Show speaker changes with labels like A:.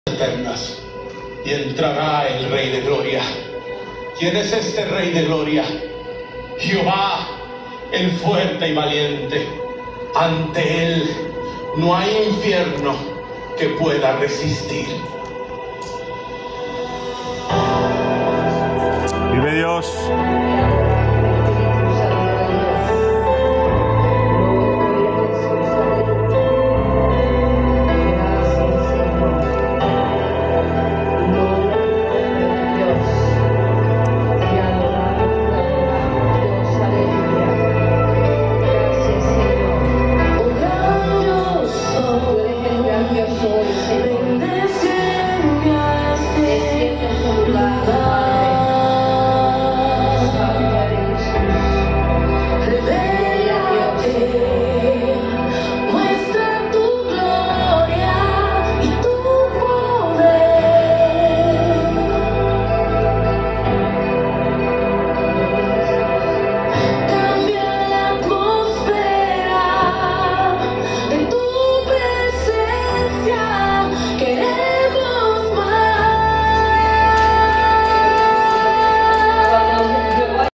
A: eternas, y entrará el Rey de Gloria. ¿Quién es este Rey de Gloria? Jehová, el fuerte y valiente. Ante él no hay infierno que pueda resistir.
B: Vive Dios.